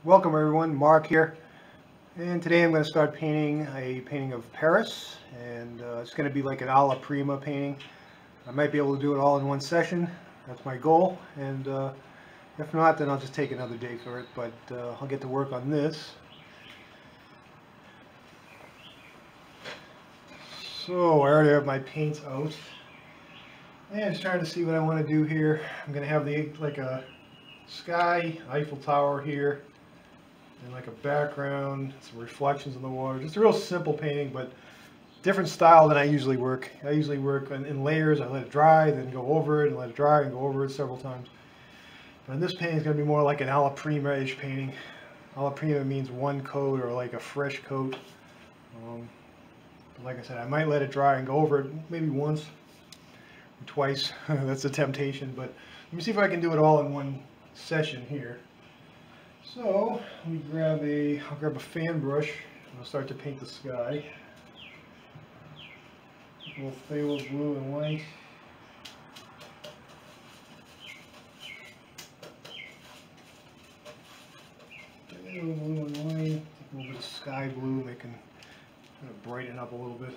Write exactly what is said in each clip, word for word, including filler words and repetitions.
Welcome everyone, Mark here, and today I'm going to start painting a painting of Paris, and uh, it's going to be like an alla prima painting. I might be able to do it all in one session. That's my goal, and uh, if not, then I'll just take another day for it, but uh, I'll get to work on this. So I already have my paints out, and just trying to see what I want to do here. I'm going to have the like a sky, Eiffel Tower here, and like a background, some reflections in the water. Just a real simple painting, but different style than I usually work. I usually work in, in layers. I let it dry, then go over it, and let it dry, and go over it several times. But this painting is going to be more like an alla prima-ish painting. Alla prima means one coat or like a fresh coat. Um, but like I said, I might let it dry and go over it maybe once or twice. That's a temptation, but let me see if I can do it all in one session here. So let me grab a, I'll grab a fan brush and I'll start to paint the sky. A little phthalo blue and white. Phthalo blue and white. Take a little bit of sky blue, making kind of brighten up a little bit.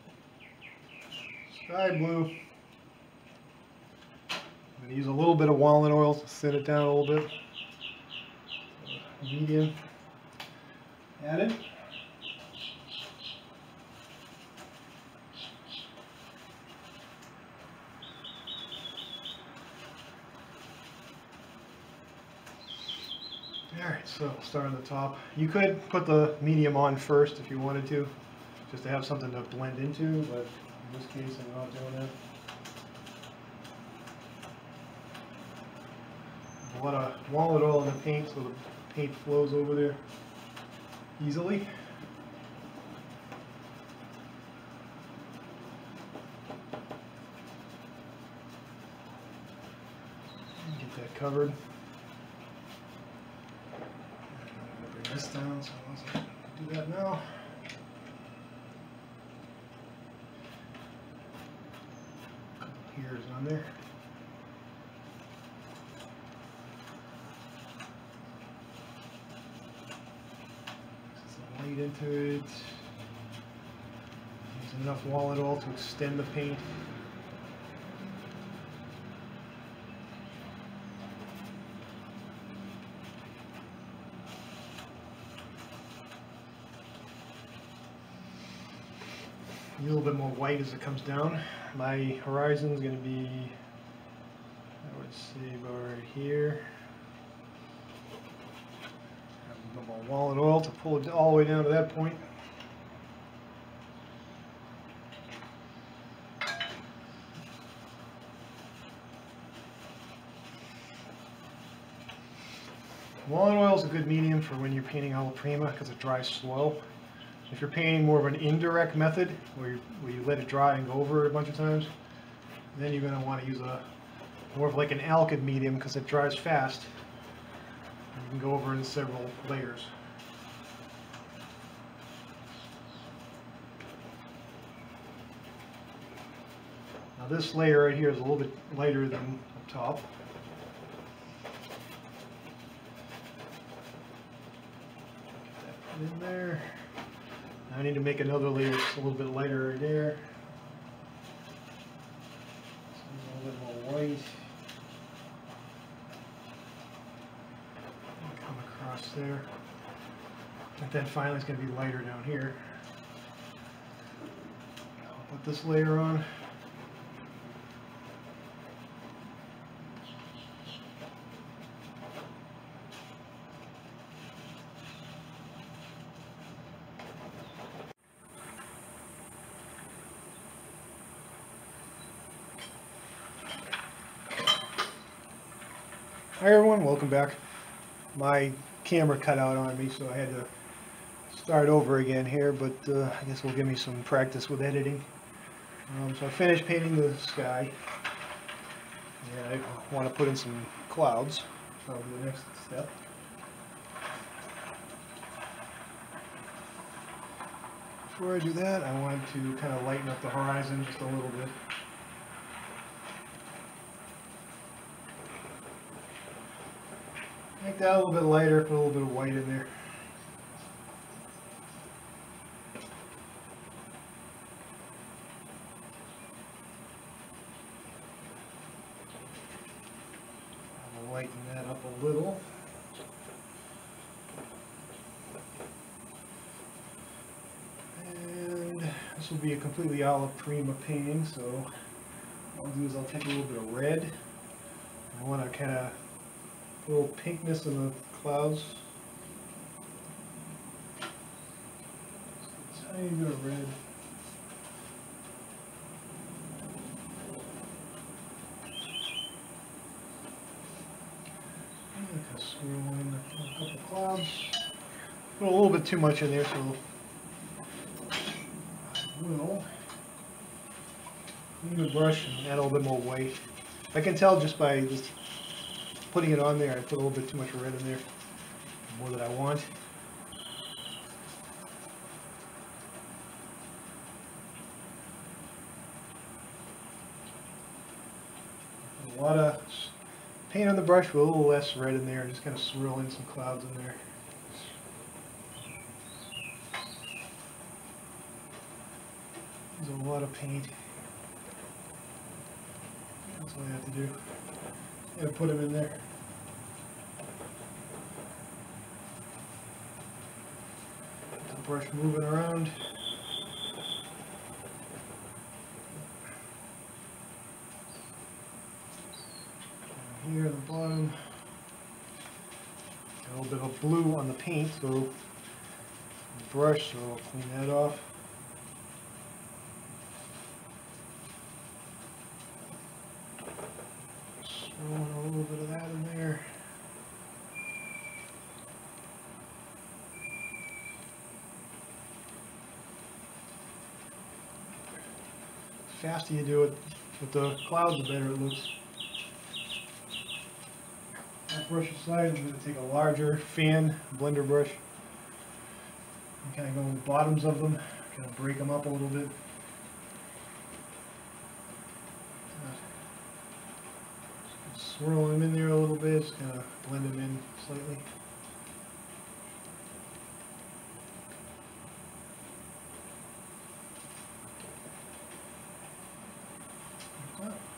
Sky blue. I'm going to use a little bit of walnut oil to thin it down a little bit. Medium added. Alright, so start on the top. You could put the medium on first if you wanted to, just to have something to blend into, but in this case I'm not doing that. A lot of walnut oil in the paint so the paint flows over there easily. Get that covered. Bring this down, so I'll do that now. A couple hairs on there. Light into it. There's enough walnut oil to extend the paint. A little bit more white as it comes down. My horizon is going to be, I would say, about right here. A little more walnut oil to pull it all the way down to that point. Walnut oil is a good medium for when you're painting alla prima because it dries slow. If you're painting more of an indirect method, where you, where you let it dry and go over it a bunch of times, then you're going to want to use a more of like an alkyd medium because it dries fast. You can go over in several layers. Now this layer right here is a little bit lighter than up top. Get that put in there. Now I need to make another layer just a little bit lighter right there. A little bit more white. Come across there. And then finally it's going to be lighter down here. I'll put this layer on. Hi everyone, welcome back. My camera cut out on me, so I had to start over again here, but uh, I guess will give me some practice with editing. Um, so I finished painting the sky, and I want to put in some clouds. So I'll do the next step. Before I do that, I want to kind of lighten up the horizon just a little bit. Make that a little bit lighter, put a little bit of white in there. I'll lighten that up a little. And this will be a completely olive prima painting, so what I'll do is I'll take a little bit of red. I want to kind of a little pinkness in the clouds. Just a tiny bit of red. And kind of swirl in a couple clouds. Put a little bit too much in there, so I will clean the brush and add a little bit more white. I can tell just by just putting it on there, I put a little bit too much red in there, more than I want. A lot of paint on the brush with a little less red in there, and just kind of swirl in some clouds in there. There's a lot of paint. That's all I have to do. And put them in there. The brush moving around. Down here at the bottom. Got a little bit of blue on the paint, so the brush, so I'll clean that off. Throwing a little bit of that in there. The faster you do it with the clouds, the better it looks. That brush aside, I'm going to take a larger fan blender brush and kind of go in the bottoms of them, kind of break them up a little bit. Swirl them in there a little bit, just kind of blend them in slightly. Like that.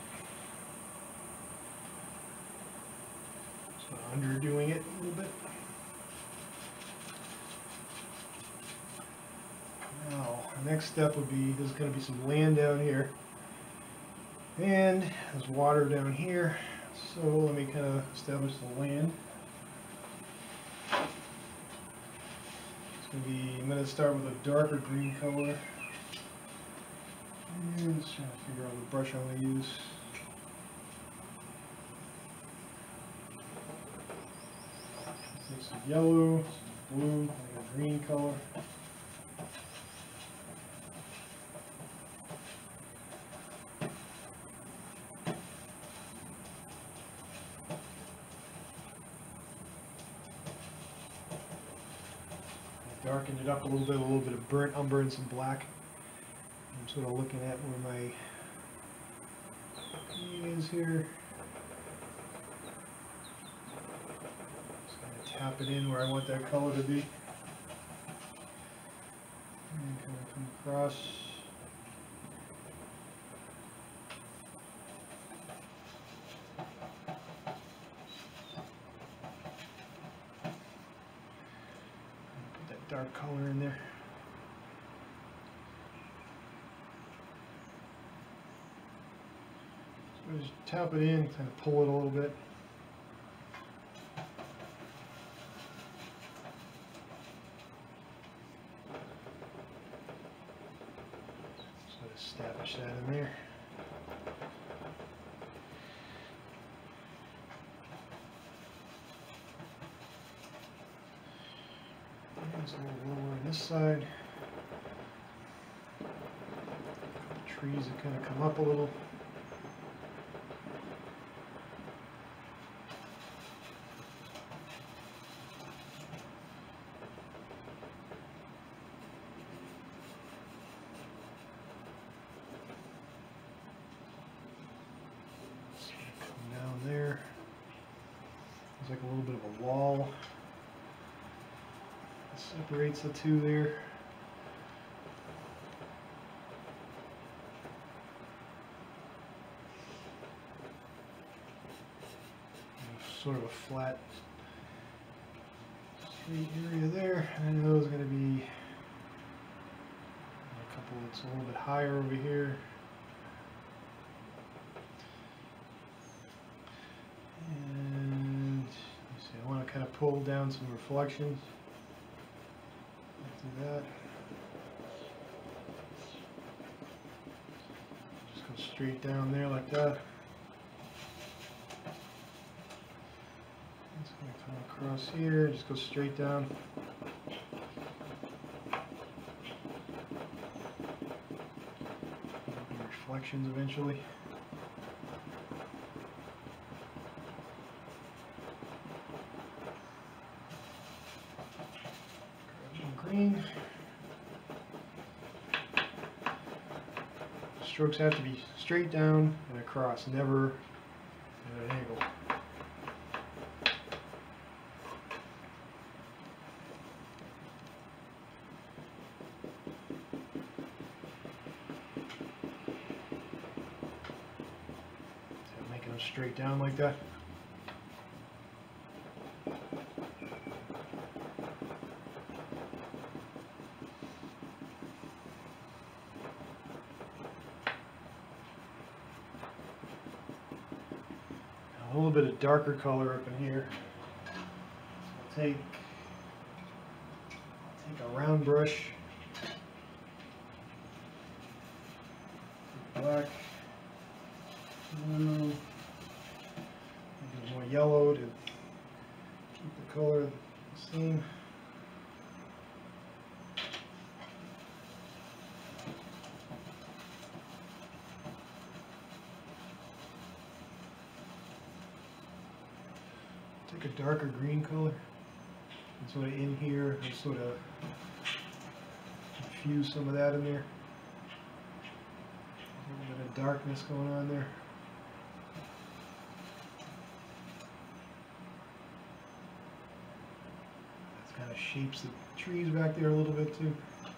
So underdoing it a little bit. Now, the next step would be, there's going to be some land down here. And there's water down here. So let me kind of establish the land. It's going to be, I'm going to start with a darker green color. And just trying to figure out what brush I'm going to use. Take some yellow, some blue, like a green color. Darken it up a little bit, a little bit of burnt umber and some black. I'm sort of looking at where my key is here. Just kind of tap it in where I want that color to be. And kind of come across. Dark color in there. So just tap it in, kind of pull it a little bit. So establish that in there. It's a little lower on this side. The trees that kind of come up a little. Come down there. There's like a little bit of a wall that separates the two there. Sort of a flat, straight area there. I know there's going to be a couple that's a little bit higher over here. And you see, I want to kind of pull down some reflections. Do that. Just go straight down there like that. Across here, just go straight down. Reflections eventually. Grab some green. Strokes have to be straight down and across, never at an angle. Straight down like that. A little bit of darker color up in here. So I'll take, I'll take a round brush, black, blue, more yellow to keep the color the same. Take a darker green color and sort of in here and sort of infuse some of that in there. A little bit of darkness going on there. Kind of shapes the trees back there a little bit too.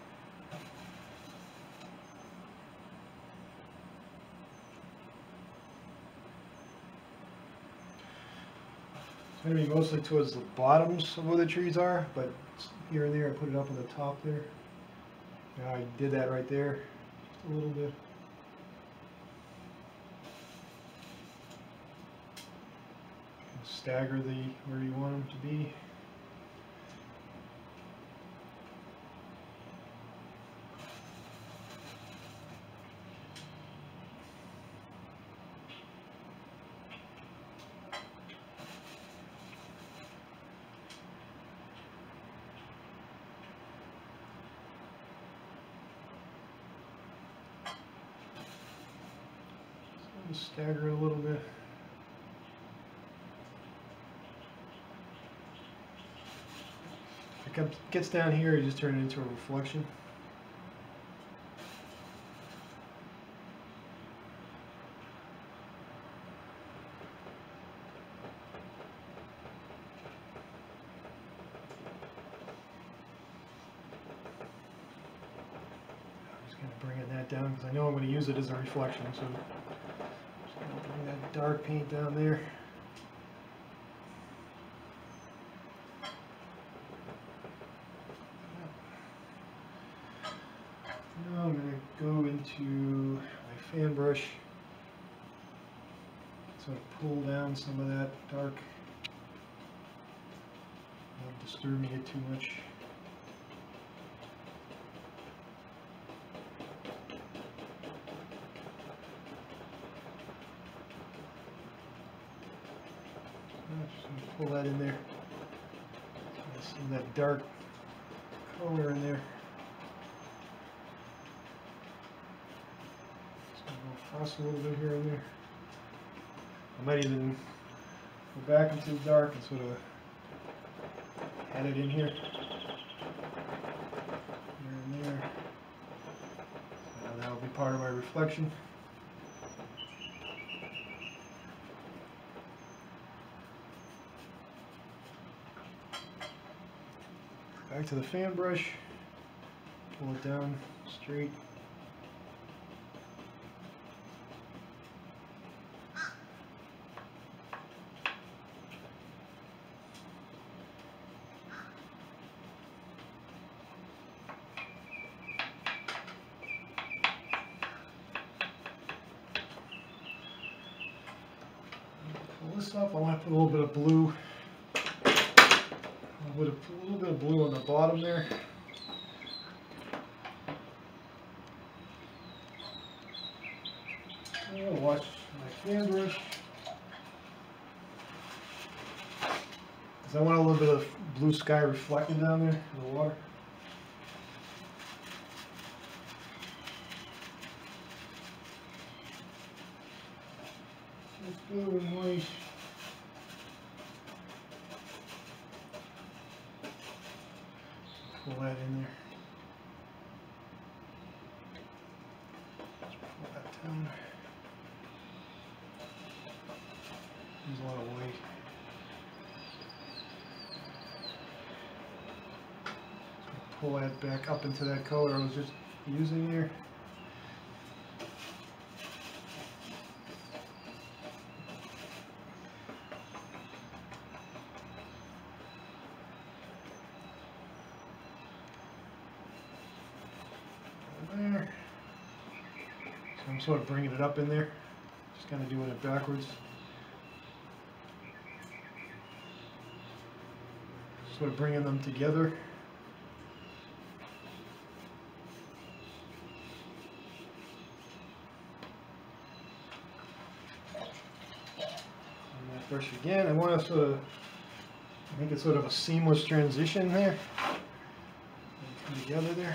It's going to be mostly towards the bottoms of where the trees are, but here and there I put it up on the top there. Yeah, I did that right there, just a little bit. Stagger the where you want them to be. Stagger it a little bit. If it gets down here, you just turn it into a reflection. I'm just kind of bringing that down because I know I'm going to use it as a reflection. So. Bring that dark paint down there. Now I'm going to go into my fan brush, sort of pull down some of that dark, not disturbing it too much. Just pull that in there. Some of that dark color in there. Just gonna go across a little bit here and there. I might even go back into the dark and sort of add it in here. Here and there. So that'll be part of my reflection. Back to the fan brush, pull it down straight. Pull this up, I want to put a little bit of blue. With a little bit of blue on the bottom there. I'm going to wash my fan brush. Because I want a little bit of blue sky reflected down there in the water. It's blue and white. Pull that in there. Just pull that down. There's a lot of weight. So pull that back up into that color I was just using there. There. So I'm sort of bringing it up in there, just kind of doing it backwards. Sort of bringing them together. And that brush again, I want to sort of make it sort of a seamless transition there. Come together there.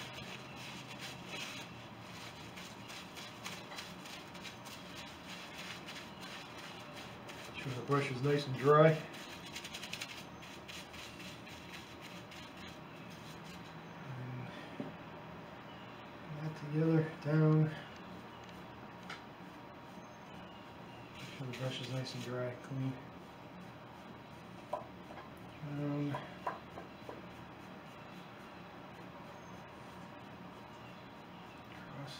Make sure the brush is nice and dry. Together, down. Make sure the brush is nice and dry, clean. Down. Across.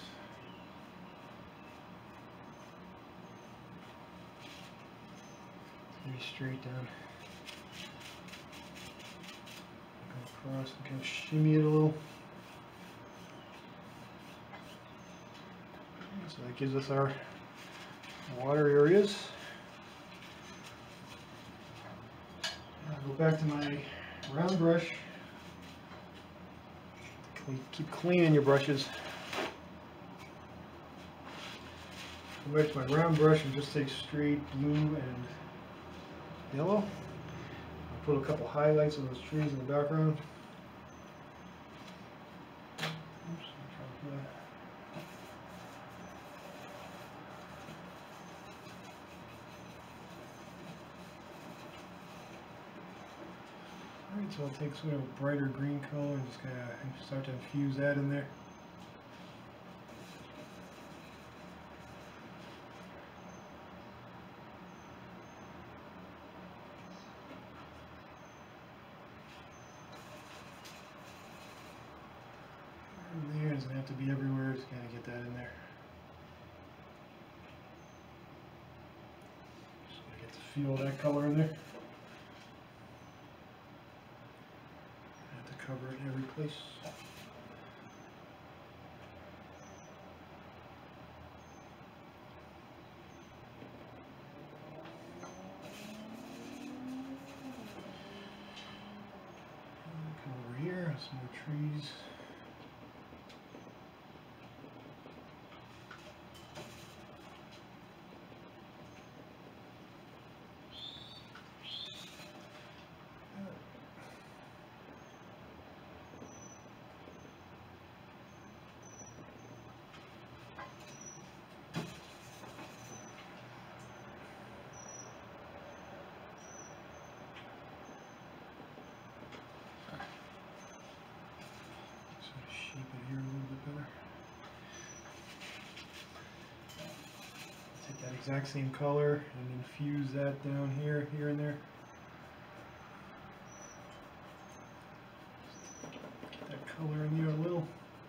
It's gonna be straight down. Go across and kind of shimmy it a little. So that gives us our water areas. I'll go back to my round brush. Keep cleaning your brushes. Go back to my round brush and just take straight blue and yellow. I'll put a couple highlights of those trees in the background. Oops, I'm trying to put that. Alright, so I'll take sort of a brighter green color and just kind of start to infuse that in there. And there, it doesn't have to be everywhere, just kind of get that in there. Just gotta get the feel of that color in there. Cover it in every place. Come over here, some more trees. Shape it here a little bit better. Take that exact same color and infuse that down here, here and there. color in there a little.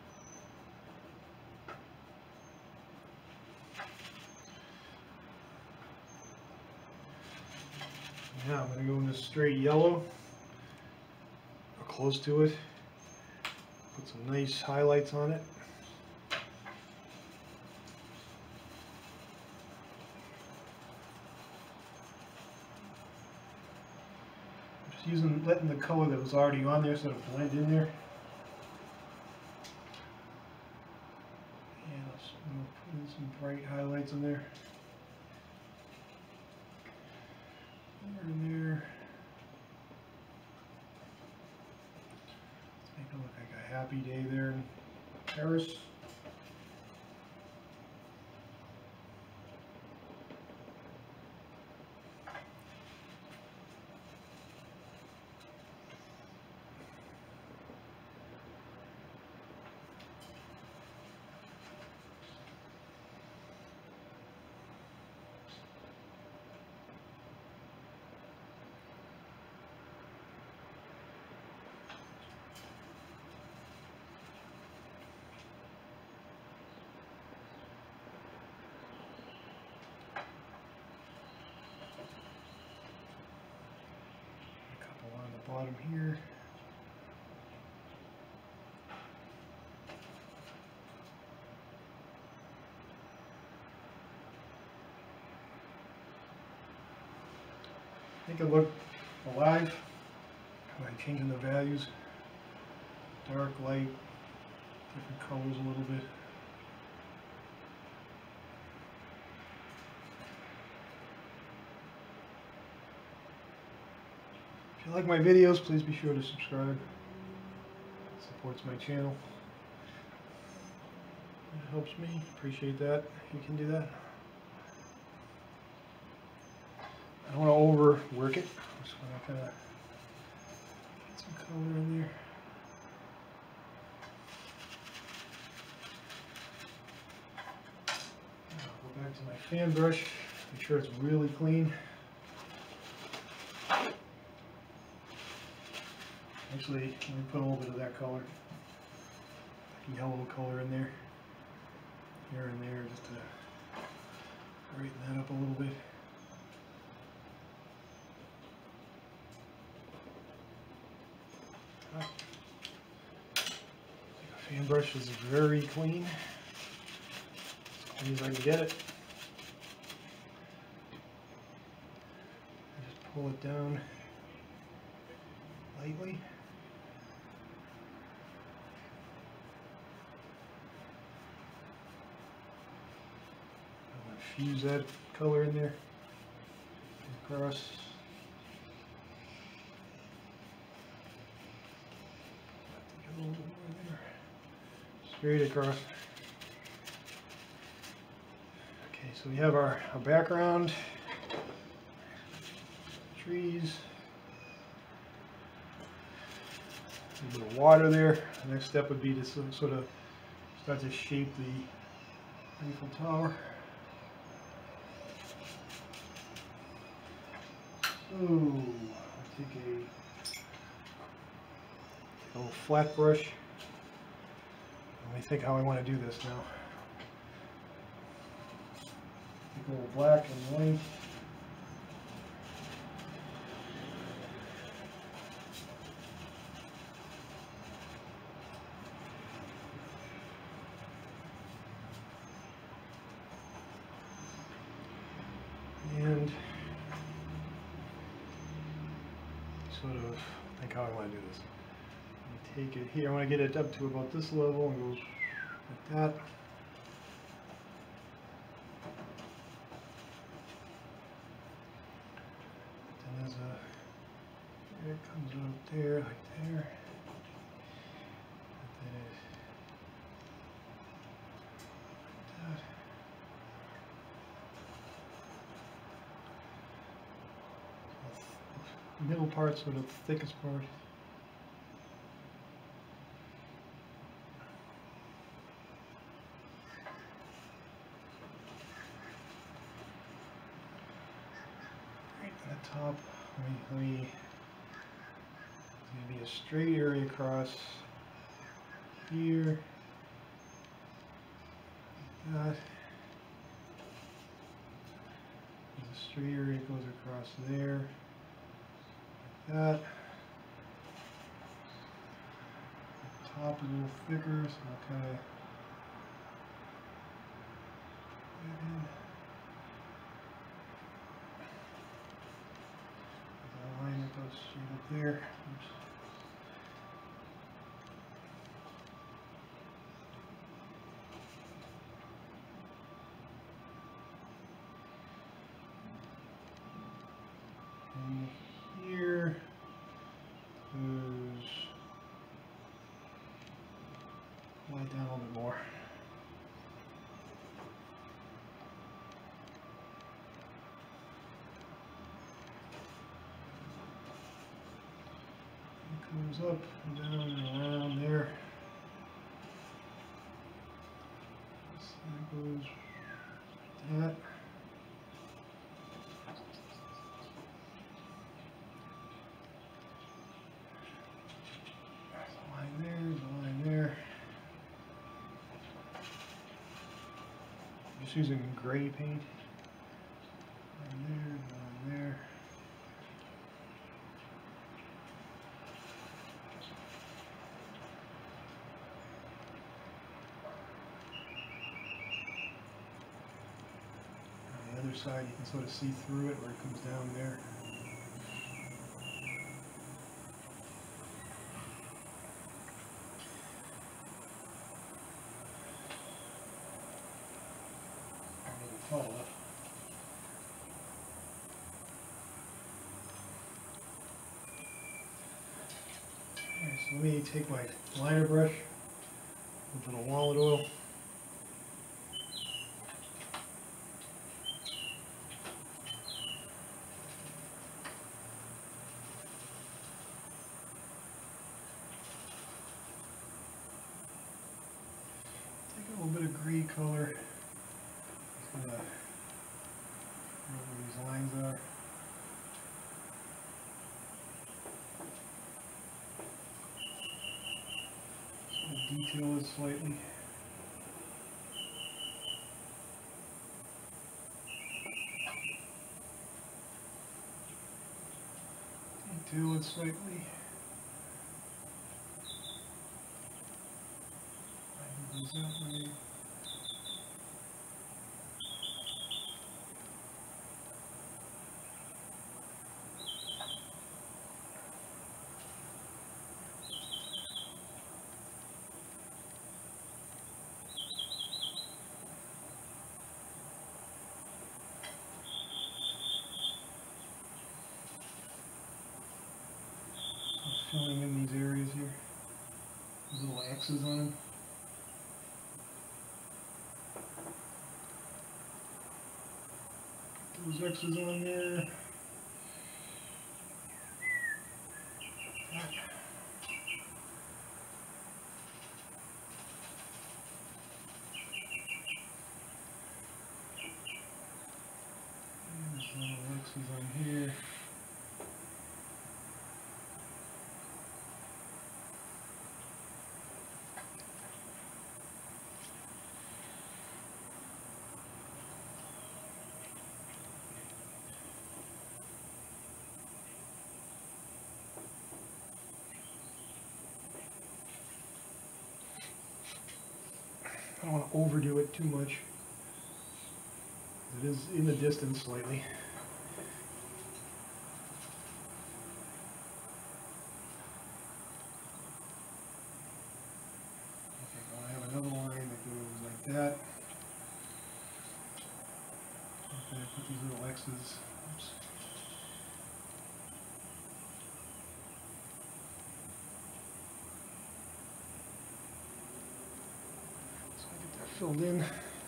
Now I'm going to go in this straight yellow, or close to it. Put some nice highlights on it. Just using, letting the color that was already on there sort of blend in there. And I'll put in some bright highlights in there. There and there. Make it look like a happy day there in Paris. Bottom here. Make it look alive by changing the values. Dark, light, different colors a little bit. If you like my videos, please be sure to subscribe. It supports my channel. It helps me. Appreciate that. You can do that. I don't want to overwork it. I just want to kind of get some color in there. I'll go back to my fan brush. Make sure it's really clean. Actually, let me put a little bit of that color, like yellow color in there, here and there, just to brighten that up a little bit. The fan brush is very clean, as clean as I can get it. I just pull it down lightly. Use that color in there across. A little bit more there. Straight across. Okay, so we have our, our background, trees, a little bit of water there. The next step would be to sort of start to shape the Eiffel Tower. Ooh, I'll take a, a little flat brush. Let me think how I want to do this now. Take a little black and white. And sort of think how I want to do this. Take it here, I want to get it up to about this level and go like that. Then there's a, there it comes out there, like there. And then it, like that. The middle part's sort of the thickest part. Right at the top, let me, let me, it's going to be a straight area across. here. Like that. There's a straight area that goes across there. Like that. The top a little thicker, so I'll kind of line it goes straight up there. Oops. And here goes light down a little bit more. It goes up and down and around there. So that goes like that. There's a line there, there's a line there. I'm just using gray paint. Line there, line there. Other side, you can sort of see through it where it comes down there. A little tall. Alright, so let me take my liner brush, a little walnut oil. A little bit of gray color. Just gonna know where these lines are. Just detail it slightly. Detail it slightly. Goes that way. Filling in these areas here. These little X's on them. Those X's on there. And there's little X's on here. I don't want to overdo it too much. It is in the distance slightly. Okay, well, I have another line that goes like that. Okay, put these little X's. Oops. Filled in.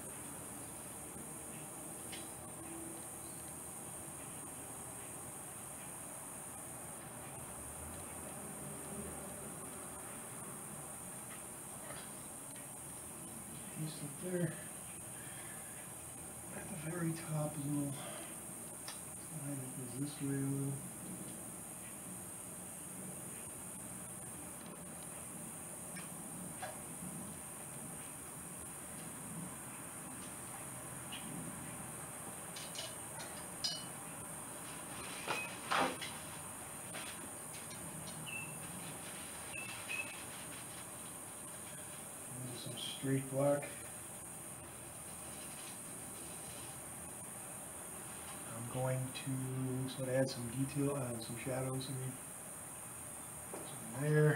Piece up there. At the very top, a little line that goes this way a little. straight black. I'm going to sort of add some detail and some shadows in there.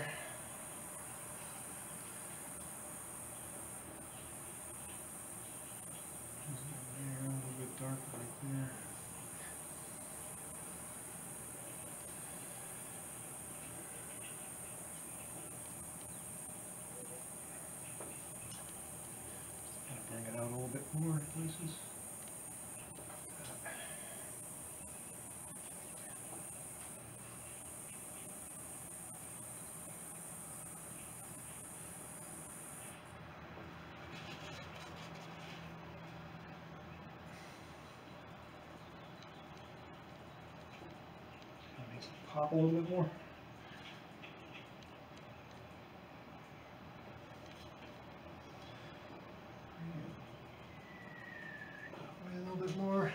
There, a little bit dark right there. Bring it out a little bit more in places. That makes it pop a little bit more. A little bit more.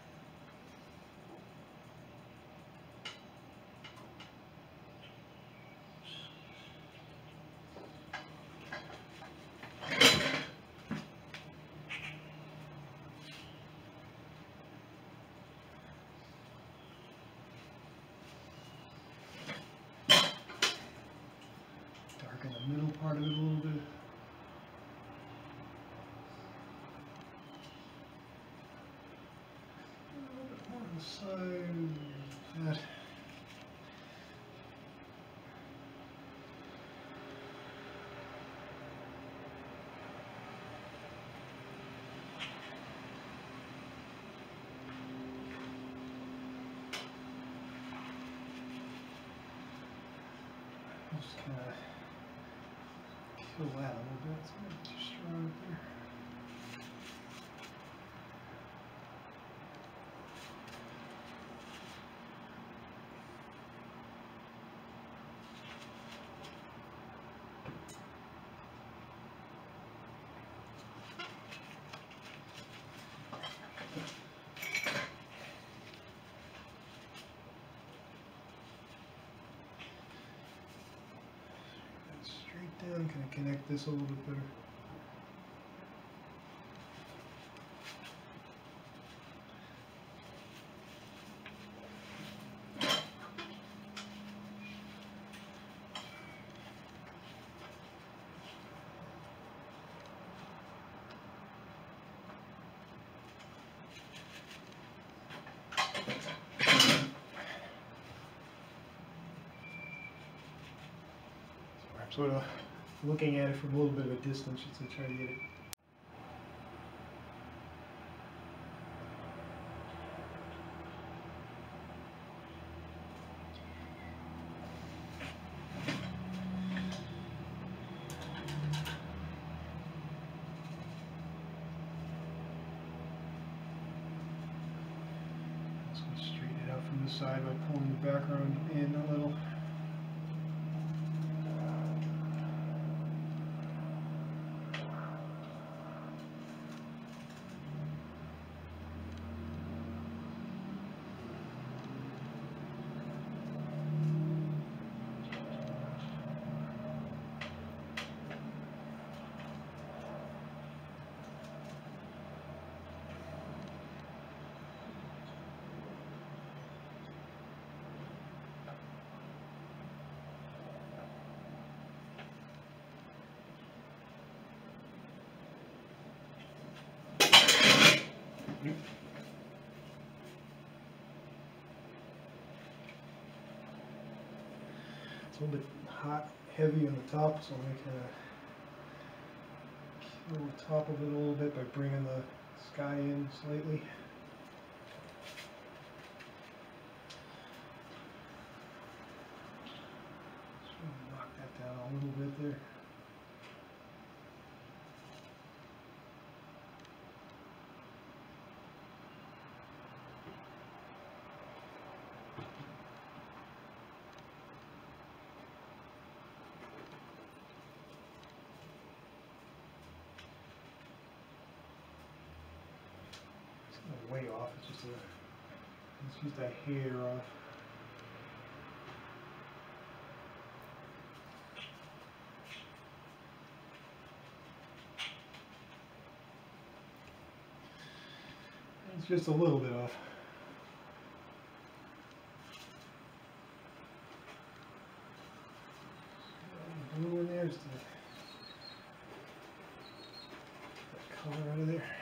Darken the middle part of it a little bit. Side that. Just kind of kill that a little bit. It's not too strong up there. Down, kind of connect this a little bit better. So I'm sort of looking at it from a little bit of a distance to try to get it. Just going to straighten it out from the side by pulling the background in a little. It's a little bit hot, heavy on the top, so I'm going to kind of kill the top of it a little bit by bringing the sky in slightly. Just knock that down a little bit there. Way off, it's just a, it's just a hair off. just a little bit off. Blue in there, just to get that color out of there.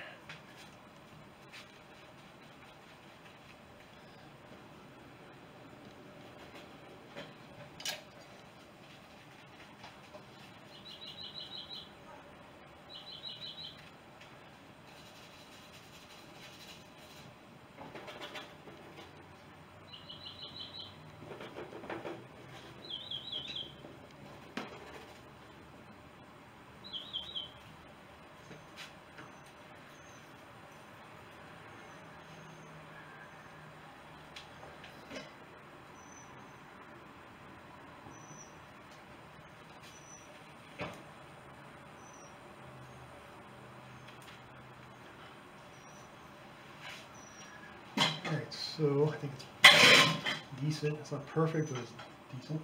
Alright, so I think it's decent. It's not perfect, but it's decent.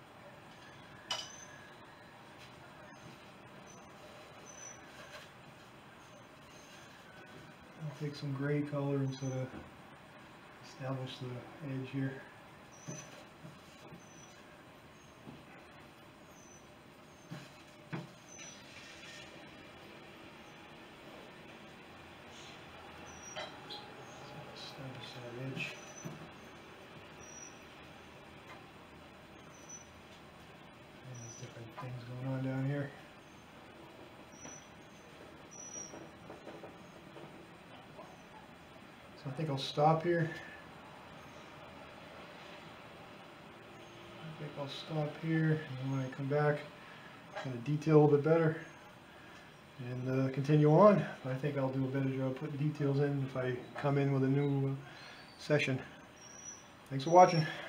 I'll take some gray color and sort of establish the edge here. Edge. And there's different things going on down here. So I think I'll stop here. I think I'll stop here, and when I come back, I'm going to detail a little bit better and uh, continue on. I think I'll do a better job putting details in if I come in with a new uh, session. Thanks for watching.